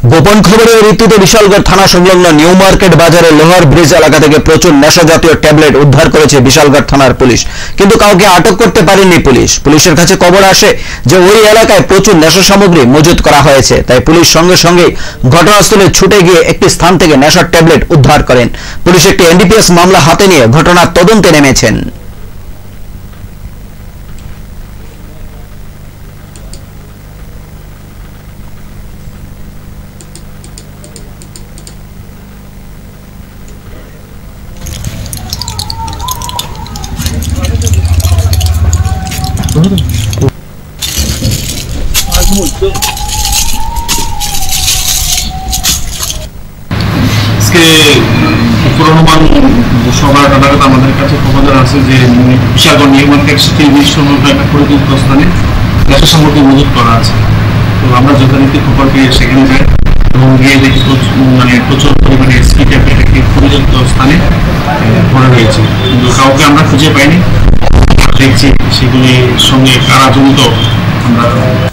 গোপন খবরের ভিত্তিতে বিশালগড় থানা সংলগ্ন নিউ মার্কেট বাজারে লোহার ব্রিজ এলাকা থেকে প্রচুর নেশা জাতীয় ট্যাবলেট উদ্ধার করেছে বিশালগড় থানার পুলিশ, কিন্তু কাউকে আটক করতে পারেনি পুলিশ। পুলিশের কাছে খবর আসে যে ওই এলাকায় প্রচুর নেশা সামগ্রী মজুত করা হয়েছে, তাই পুলিশ সঙ্গে সঙ্গে ঘটনাস্থলে ছুটে গিয়ে একটি স্থান থেকে নেশার ট্যাবলেট উদ্ধার করেন। পুলিশ একটি এনডিপিএস মামলা হাতে নিয়ে ঘটনার তদন্তে নেমেছেন। পুরোনুমান সবার নাগাদ আমাদের কাছে খবর আছে যে বিশালগড় নিউ মার্কেট সিটি সংলগ্ন একটা পরিচিত স্থানে নেশা সামগ্রী মজুত করা আছে। তো আমরা যথারীতি খবর পেয়ে সেখানে যাই এবং গিয়ে দেখি প্রচুর পরিমাণে স্কি ট্যাবলেট একটি পরিচিত স্থানে পড়ে রয়েছে, কিন্তু কাউকে আমরা খুঁজে পাইনি। দেখছি সেগুলির সঙ্গে কারা জড়িত আমরা